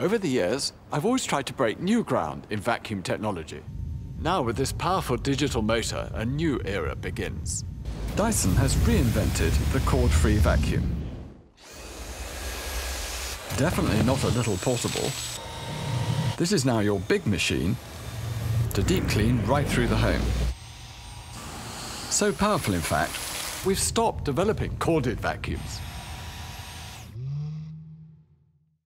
Over the years, I've always tried to break new ground in vacuum technology. Now with this powerful digital motor, a new era begins. Dyson has reinvented the cord-free vacuum. Definitely not a little portable. This is now your big machine to deep clean right through the home. So powerful, in fact, we've stopped developing corded vacuums.